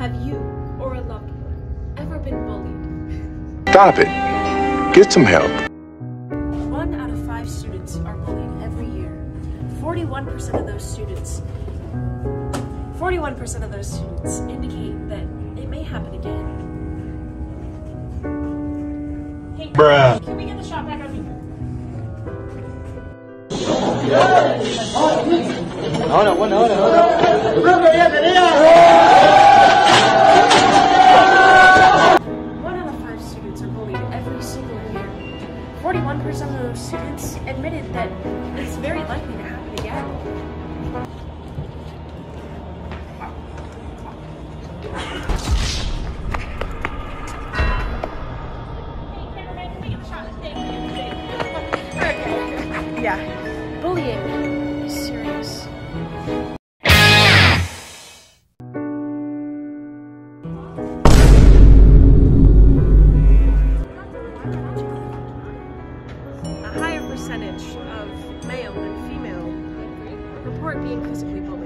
Have you or a loved one ever been bullied? Stop it. Get some help. 1 out of 5 students are bullied every year. 41% of those students indicate that it may happen again. Hey, bruh. Can we get the shot back on you? Hold on. 1 out of 5 students are bullied every single year. 41% of those students admitted that it's very likely to happen again. Yeah, bullying is serious. A higher percentage of male than female report being physically bullied.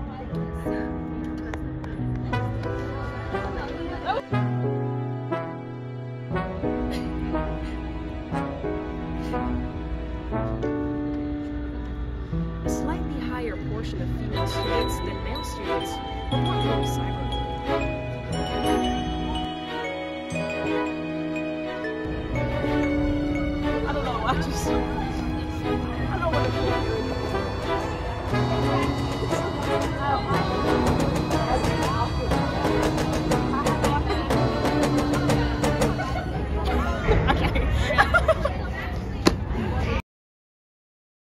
A slightly higher portion of female students than male students report being cyberbullied. I don't know, I just...